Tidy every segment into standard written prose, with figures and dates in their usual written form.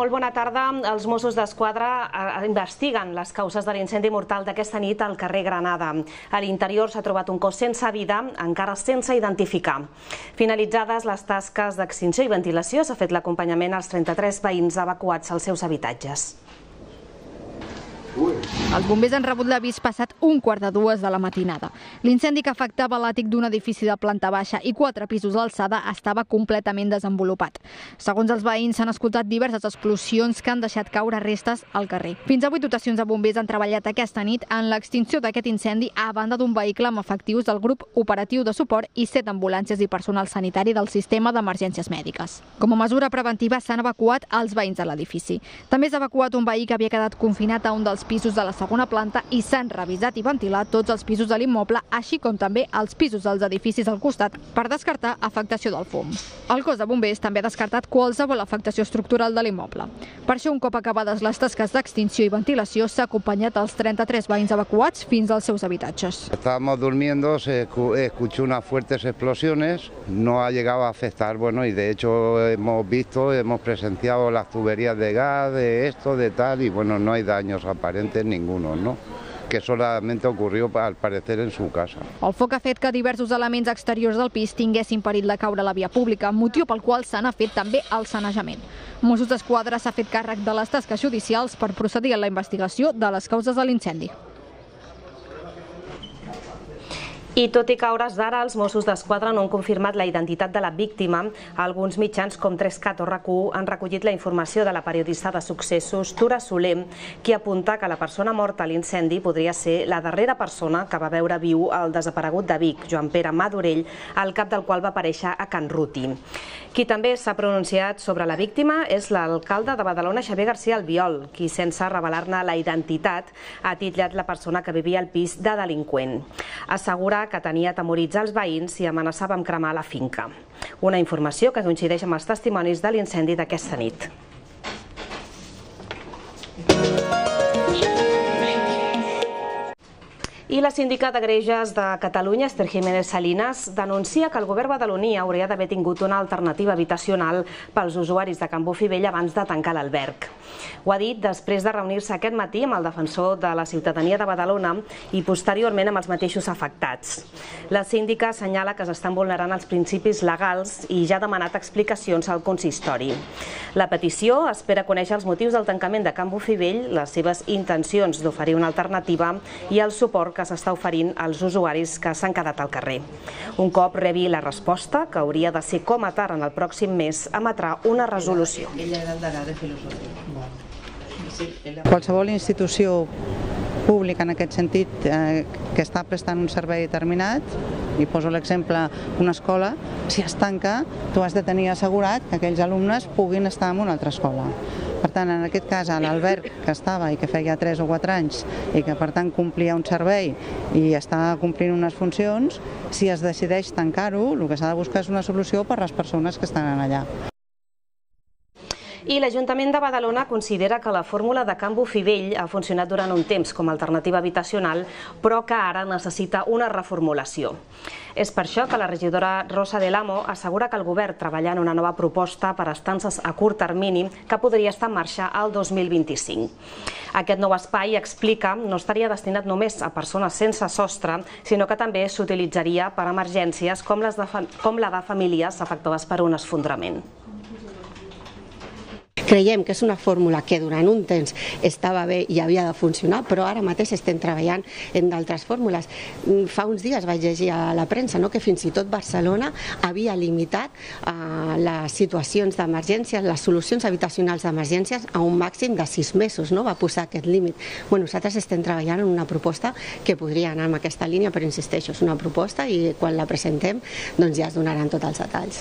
Molt bona tarda. Els Mossos d'Esquadra investiguen les causes de l'incendi mortal d'aquesta nit al carrer Granada. A l'interior s'ha trobat un cos sense vida, encara sense identificar. Finalitzades les tasques d'extinció i ventilació, s'ha fet l'acompanyament als 33 veïns evacuats als seus habitatges. Els bombers han rebut l'avís passat 1:15 de la matinada. L'incendi que afectava l'àtic d'un edifici de planta baixa i 4 pisos d'alçada estava completament desenvolupat. Segons els veïns, s'han escoltat diverses explosions que han deixat caure restes al carrer. Fins a 8 dotacions de bombers han treballat aquesta nit en l'extinció d'aquest incendi a banda d'un vehicle amb efectius del grup operatiu de suport i 7 ambulàncies i personal sanitari del sistema d'emergències mèdiques. Com a mesura preventiva s'han evacuat els veïns de l'edifici. També s'ha evacuat un veí que havia quedat confinat a un dels pisos de la segona planta i s'han revisat i ventilat tots els pisos de l'immoble, així com també els pisos dels edificis al costat per descartar afectació del fum. El cos de bombers també ha descartat qualsevol afectació estructural de l'immoble. Per això, un cop acabades les tasques d'extinció i ventilació, s'ha acompanyat els 33 veïns evacuats fins als seus habitatges. Estábamos durmiendo, se escuchó unas fuertes explosiones, no ha llegado a afectar, y de hecho hemos presenciado las tuberías de gas, de esto, de tal, y no hay daños aparentes ninguno, ¿no? Que solamente ocurrió al parecer en su casa. El foc ha fet que diversos elements exteriors del pis tinguessin perill de caure a la via pública, motiu pel qual se n'ha fet també el sanejament. Mossos d'Esquadra s'ha fet càrrec de les tasques judicials per procedir a la investigació de les causes de l'incendi. I tot i que a hores d'ara els Mossos d'Esquadra no han confirmat la identitat de la víctima, alguns mitjans com 3cat o RAC1 han recollit la informació de la periodista de successos Tura Soler, qui apunta que la persona morta a l'incendi podria ser la darrera persona que va veure viu el desaparegut de Vic, Joan Pere Madorell, al cap del qual va aparèixer a Can Ruti. Qui també s'ha pronunciat sobre la víctima és l'alcalde de Badalona, Xavier García Albiol, qui, sense revelar-ne la identitat, ha titllat la persona que vivia al pis de delinqüent. Assegura que tenia atemoritzar els veïns i amenaçava amb cremar la finca. Una informació que coincideix amb els testimonis de l'incendi d'aquesta nit. I la síndica de Greuges de Catalunya, Esther Jiménez Salinas, denuncia que el govern badaloní hauria d'haver tingut una alternativa habitacional pels usuaris de Can Bofill abans de tancar l'alberg. Ho ha dit després de reunir-se aquest matí amb el defensor de la ciutadania de Badalona i posteriorment amb els mateixos afectats. La síndica assenyala que s'estan vulnerant els principis legals i ja ha demanat explicacions al consistori. La petició espera conèixer els motius del tancament de Can Bofill, les seves intencions d'oferir una alternativa i el suport que s'està oferint als usuaris que s'han quedat al carrer. Un cop rebi la resposta, que hauria de ser com a tard en el pròxim mes, emetrà una resolució. Qualsevol institució pública en aquest sentit que està prestant un servei determinat, i poso l'exemple una escola, si es tanca, tu has de tenir assegurat que aquells alumnes puguin estar en una altra escola. Per tant, en aquest cas, l'alberg que estava i que feia 3 o 4 anys i que per tant complia un servei i està complint unes funcions, si es decideix tancar-ho, el que s'ha de buscar és una solució per a les persones que estan allà. I l'Ajuntament de Badalona considera que la fórmula de Can Bofill ha funcionat durant un temps com a alternativa habitacional, però que ara necessita una reformulació. És per això que la regidora Rosa del Amo assegura que el govern treballa en una nova proposta per a estances a curt termini que podria estar en marxa al 2025. Aquest nou espai, explica, no estaria destinat només a persones sense sostre, sinó que també s'utilitzaria per a emergències com la de famílies afectades per un esfondrament. Creiem que és una fórmula que durant un temps estava bé i havia de funcionar, però ara mateix estem treballant en d'altres fórmules. Fa uns dies vaig llegir a la premsa que fins i tot Barcelona havia limitat les situacions d'emergències, les solucions habitacionals d'emergències a un màxim de 6 mesos, va posar aquest límit. Nosaltres estem treballant en una proposta que podria anar en aquesta línia, però insisteixo, és una proposta i quan la presentem ja es donaran tots els detalls.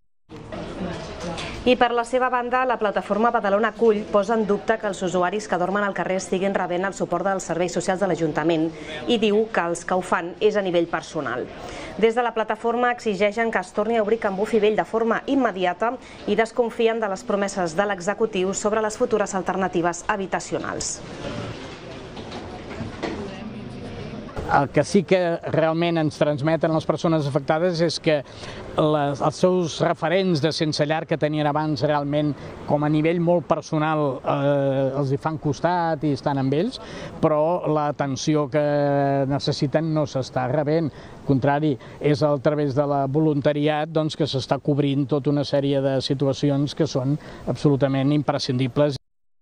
I per la seva banda, la plataforma Badalona Acull posa en dubte que els usuaris que dormen al carrer estiguin rebent el suport dels serveis socials de l'Ajuntament i diu que els que ho fan és a nivell personal. Des de la plataforma exigeixen que es torni a obrir Can Bofill de forma immediata i desconfien de les promeses de l'executiu sobre les futures alternatives habitacionals. El que sí que realment ens transmeten les persones afectades és que els seus referents de sense llar que tenien abans realment com a nivell molt personal els hi fan costat i estan amb ells, però l'atenció que necessiten no s'està rebent. Al contrari, és a través de la voluntariat que s'està cobrint tota una sèrie de situacions que són absolutament imprescindibles.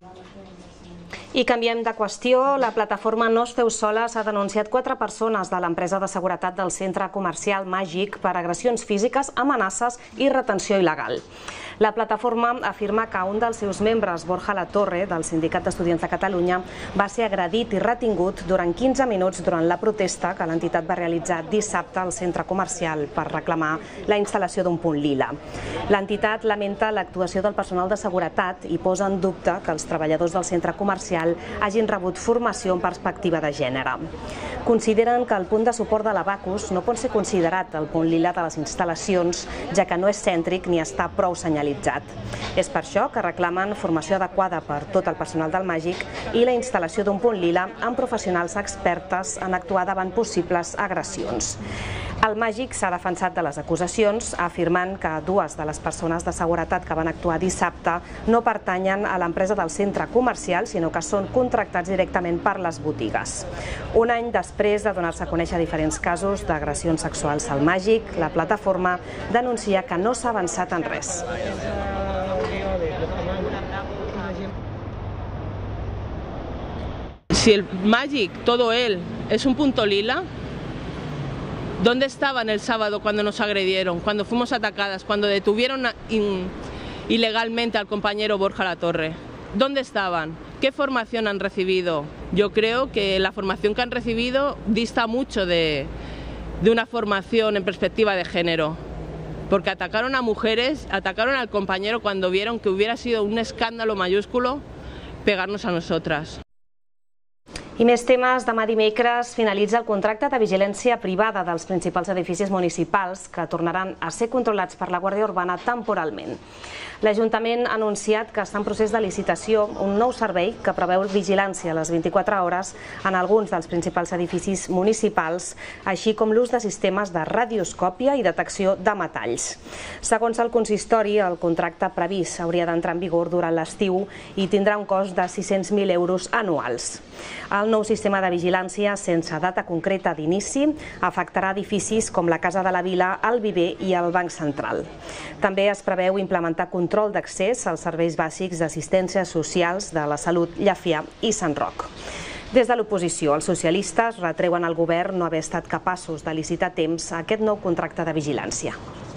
I canviem de qüestió. La plataforma No Esteu Soles ha denunciat 4 persones de l'empresa de seguretat del centre comercial Màgic per agressions físiques, amenaces i retenció il·legal. La plataforma afirma que un dels seus membres, Borja Latorre, del Sindicat d'Estudiants de Catalunya, va ser agredit i retingut durant 15 minuts durant la protesta que l'entitat va realitzar dissabte al centre comercial per reclamar la instal·lació d'un punt lila. L'entitat lamenta l'actuació del personal de seguretat i posa en dubte que els treballadors del centre comercial hagin rebut formació en perspectiva de gènere. Consideren que el punt de suport de l'Abacus no pot ser considerat el punt lila de les instal·lacions, ja que no és cèntric ni està prou senyalitzat. És per això que reclamen formació adequada per tot el personal del Màgic i la instal·lació d'un punt lila amb professionals expertes en actuar davant possibles agressions. El Màgic s'ha defensat de les acusacions, afirmant que 2 de les persones de seguretat que van actuar dissabte no pertanyen a l'empresa del centre comercial, sinó que són contractats directament per les botigues. Un any després de donar-se a conèixer diferents casos d'agressions sexuals al Màgic, la plataforma denuncia que no s'ha avançat en res. Si el Màgic, todo él, es un punto lila, ¿dónde estaban el sábado cuando nos agredieron, cuando fuimos atacadas, cuando detuvieron ilegalmente al compañero Borja Latorre? ¿Dónde estaban? ¿Qué formación han recibido? Yo creo que la formación que han recibido dista mucho de una formación en perspectiva de género. Porque atacaron a mujeres, atacaron al compañero cuando vieron que hubiera sido un escándalo mayúsculo pegarnos a nosotras. I més temes. Demà dimecres finalitza el contracte de vigilància privada dels principals edificis municipals que tornaran a ser controlats per la Guàrdia Urbana temporalment. L'Ajuntament ha anunciat que està en procés de licitació un nou servei que preveu vigilància a les 24 hores en alguns dels principals edificis municipals, així com l'ús de sistemes de radioscòpia i detecció de metalls. Segons el consistori, el contracte previst hauria d'entrar en vigor durant l'estiu i tindrà un cost de 600.000 euros anuals. El nou sistema de vigilància, sense data concreta d'inici, afectarà edificis com la Casa de la Vila, el Viver i el Banc Central. També es preveu implementar control d'accés als serveis bàsics d'assistència socials de la Salut, Llafià i Sant Roc. Des de l'oposició, els socialistes retreuen al govern no haver estat capaços de licitar a temps aquest nou contracte de vigilància.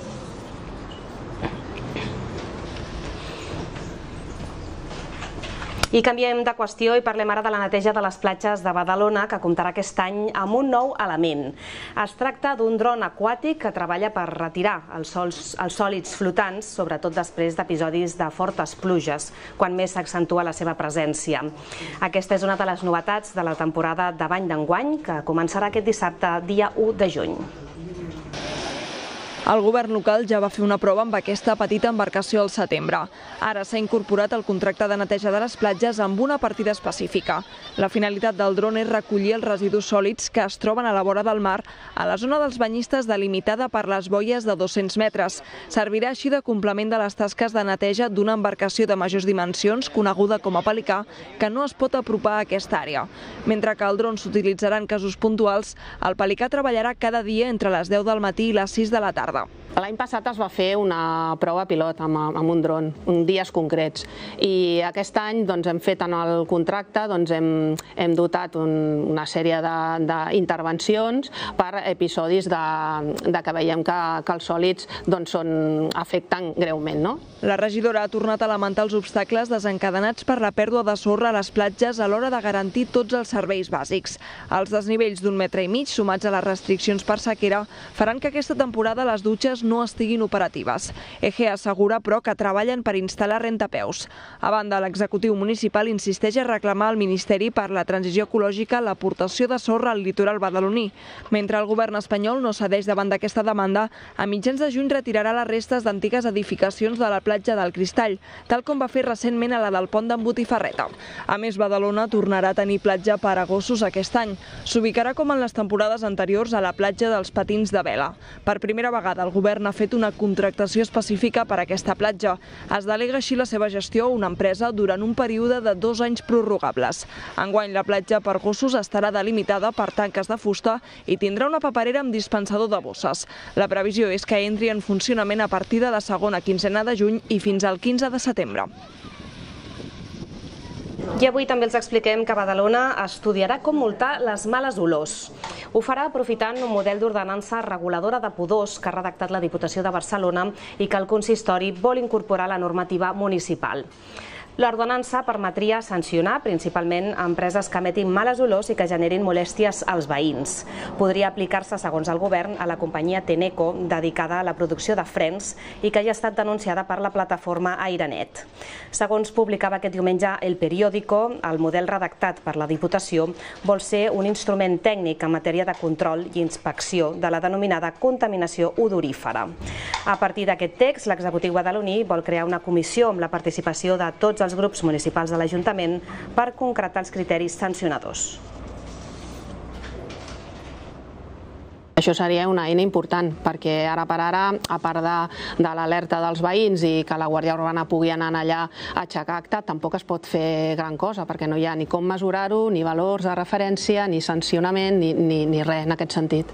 I canviem de qüestió i parlem ara de la neteja de les platges de Badalona, que comptarà aquest any amb un nou element. Es tracta d'un dron aquàtic que treballa per retirar els sòlids flotants, sobretot després d'episodis de fortes pluges, quan més s'accentua la seva presència. Aquesta és una de les novetats de la temporada de bany d'enguany, que començarà aquest dissabte, dia 1 de juny. El govern local ja va fer una prova amb aquesta petita embarcació al setembre. Ara s'ha incorporat el contracte de neteja de les platges amb una partida específica. La finalitat del dron és recollir els residus sòlids que es troben a la vora del mar, a la zona dels banyistes delimitada per les boies de 200 metres. Servirà així de complement de les tasques de neteja d'una embarcació de majors dimensions, coneguda com a pelicà, que no es pot apropar a aquesta àrea. Mentre que el dron s'utilitzarà en casos puntuals, el pelicà treballarà cada dia entre les 10 del matí i les 6 de la tarda. L'any passat es va fer una prova pilot amb un dron, dies concrets, i aquest any hem fet en el contracte, hem dotat una sèrie d'intervencions per episodis que veiem que els sòlids afecten greument. La regidora ha tornat a lamentar els obstacles desencadenats per la pèrdua de sorra a les platges a l'hora de garantir tots els serveis bàsics. Els desnivells d'1,5 metre, sumats a les restriccions per sequera, faran que aquesta temporada les dutxes no estiguin operatives. EGE assegura, però, que treballen per instal·lar rentapeus. A banda, l'executiu municipal insisteix a reclamar al Ministeri per la Transició Ecològica l'aportació de sorra al litoral badaloní. Mentre el govern espanyol no cedeix davant d'aquesta demanda, a mitjans de juny retirarà les restes d'antigues edificacions de la platja del Cristall, tal com va fer recentment a la del pont d'en Botifarreta. A més, Badalona tornarà a tenir platja per a gossos aquest any. S'ubicarà com en les temporades anteriors a la platja dels Patins de Vela. Per primera vegada el govern ha fet una contractació específica per a aquesta platja. Es delega així la seva gestió a una empresa durant un període de 2 anys prorrogables. Enguany la platja per gossos estarà delimitada per tanques de fusta i tindrà una paperera amb dispensador de bosses. La previsió és que entri en funcionament a partir de la segona quinzena de juny i fins al 15 de setembre. I avui també els expliquem que Badalona estudiarà com multar les males olors. Ho farà aprofitant un model d'ordenança reguladora de pudors que ha redactat la Diputació de Barcelona i que el consistori vol incorporar a la normativa municipal. L'ordenança permetria sancionar principalment a empreses que emetin males olors i que generin molèsties als veïns. Podria aplicar-se, segons el govern, a la companyia Tenneco, dedicada a la producció de frens i que ja ha estat denunciada per la plataforma Airenet. Segons publicava aquest diumenge El Periódico, el model redactat per la Diputació vol ser un instrument tècnic en matèria de control i inspecció de la denominada contaminació odorífera. A partir d'aquest text, l'executiu badaloní vol crear una comissió amb la participació de tots els grups municipals de l'Ajuntament per concretar els criteris sancionadors. Això seria una eina important, perquè ara per ara, a part de l'alerta dels veïns i que la Guàrdia Urbana pugui anar allà a aixecar acte, tampoc es pot fer gran cosa, perquè no hi ha ni com mesurar-ho, ni valors de referència, ni sancionament, ni res en aquest sentit.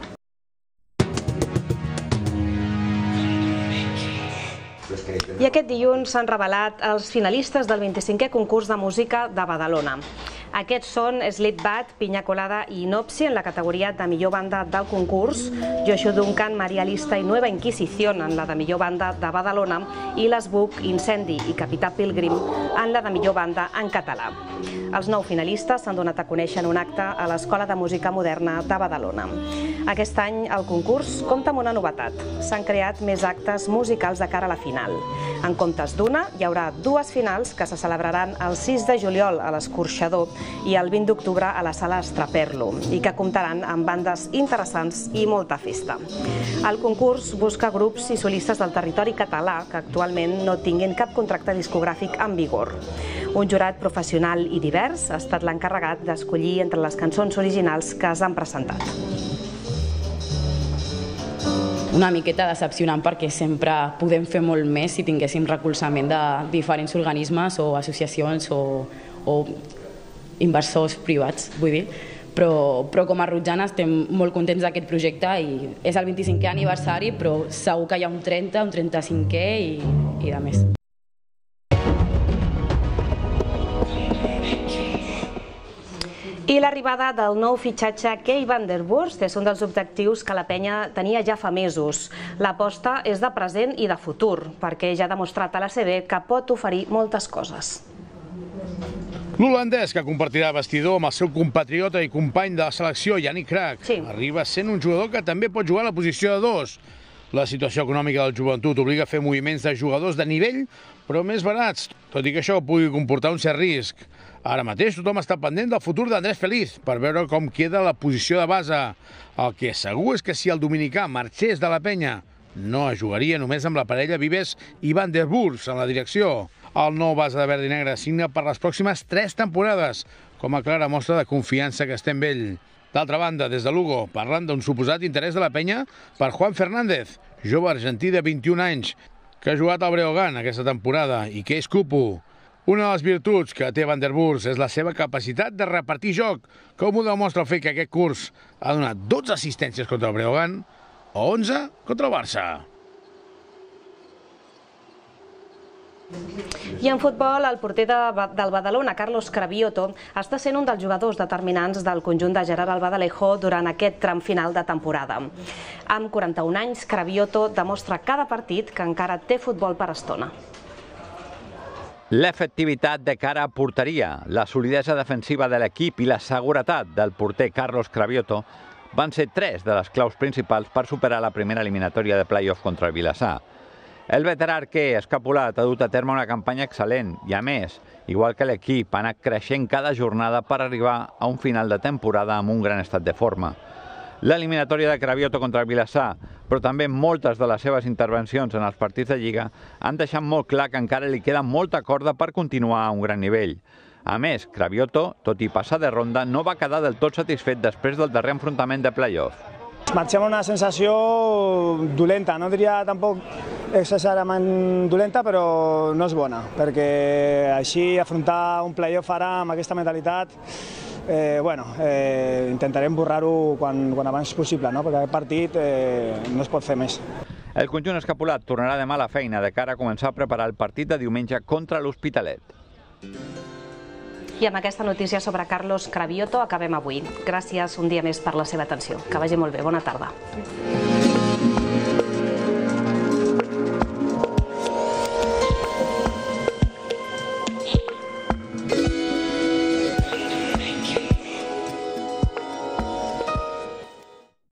I aquest dilluns s'han revelat els finalistes del 25è concurs de música de Badalona. Aquests són Sleep Bad, Piña Colada i Nopsi en la categoria de millor banda del concurs, Joshua Duncan, Maria Lista i Nueva Inquisición en la de millor banda de Badalona i Les Buc, Incendi i Capità Pilgrim en la de millor banda en català. Els 9 finalistes s'han donat a conèixer en un acte a l'Escola de Música Moderna de Badalona. Aquest any el concurs compta amb una novetat. S'han creat més actes musicals de cara a la final. En comptes d'una, hi haurà 2 finals que se celebraran el 6 de juliol a l'Escorxador i el 20 d'octubre a la Sala Estraperlo i que comptaran amb bandes interessants i molta festa. El concurs busca grups i solistes del territori català que actualment no tinguin cap contracte discogràfic en vigor. Un jurat professional i divers ha estat l'encarregat d'escollir entre les cançons originals que s'han presentat. Una miqueta decepcionant perquè sempre podem fer molt més si tinguéssim recolzament de diferents organismes o associacions o inversors privats, vull dir. Però com a Rotjana estem molt contents d'aquest projecte i és el 25è aniversari, però segur que hi ha un 30, un 35è i de més. I l'arribada del nou fitxatge Kei van der Burst és un dels objectius que la penya tenia ja fa mesos. L'aposta és de present i de futur, perquè ja ha demostrat a l'ACB que pot oferir moltes coses. L'holandès, que compartirà vestidor amb el seu compatriota i company de la selecció, Yannick Krak, arriba sent un jugador que també pot jugar a la posició de 2. La situació econòmica del joventut obliga a fer moviments de jugadors de nivell, però més barats, tot i que això pugui comportar un cert risc. Ara mateix tothom està pendent del futur d'Andrés Feliz per veure com queda la posició de base. El que segur és que si el dominicà marxés de la penya, no jugaria només amb la parella Vives i Van der Burst en la direcció. El nou base de verd i negre signa per les pròximes 3 temporades, com a clara mostra de confiança que està amb ell. D'altra banda, des de Lugo, parlant d'un suposat interès de la penya per Juan Fernández, jove argentí de 21 anys, que ha jugat al Breogán aquesta temporada i que és cupo. Una de les virtuts que té Van der Burst és la seva capacitat de repartir joc, com ho demostra el fet que aquest curs ha donat 12 assistències contra el Breogán o 11 contra el Barça. I en futbol, el porter del Badalona, Carlos Cravioto, està sent un dels jugadors determinants del conjunt de Gerard Albadalejo durant aquest tram final de temporada. Amb 41 anys, Cravioto demostra cada partit que encara té futbol per estona. L'efectivitat de cara a porteria, la solidesa defensiva de l'equip i la seguretat del porter Carlos Cravioto van ser 3 de les claus principals per superar la primera eliminatòria de play-off contra el Vilassar. El veterà arquer escapulat ha dut a terme una campanya excel·lent i, a més, igual que l'equip, ha anat creixent cada jornada per arribar a un final de temporada amb un gran estat de forma. L'eliminatòria de Cravioto contra el Vilassar, però també moltes de les seves intervencions en els partits de Lliga han deixat molt clar que encara li queda molta corda per continuar a un gran nivell. A més, Cravioto, tot i passar de ronda, no va quedar del tot satisfet després del darrer enfrontament de play-off. Marxem amb una sensació dolenta, no diria tampoc excessivament dolenta, però no és bona, perquè així afrontar un play-off ara amb aquesta mentalitat, intentarem borrar-ho quan abans possible, perquè aquest partit no es pot fer més. El conjunt escapulat tornarà demà a la feina de cara a començar a preparar el partit de diumenge contra l'Hospitalet. I amb aquesta notícia sobre Carlos Cravioto acabem avui. Gràcies un dia més per la seva atenció. Que vagi molt bé. Bona tarda.